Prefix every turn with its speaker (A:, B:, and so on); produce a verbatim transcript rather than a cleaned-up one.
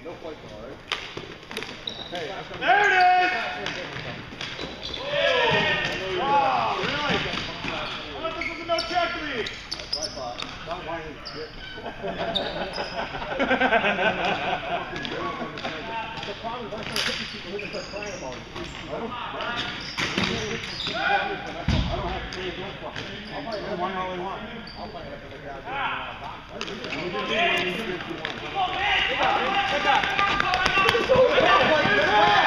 A: There it is! Wow, really? I thought this was a no check lead. That's what I thought. Not whining shit. The problem is I'm trying to hit these people when they start crying about it. I don't have to pay no fucking. I'll buy it one all they want. I'll buy it after the guy. Come on, man! Come on!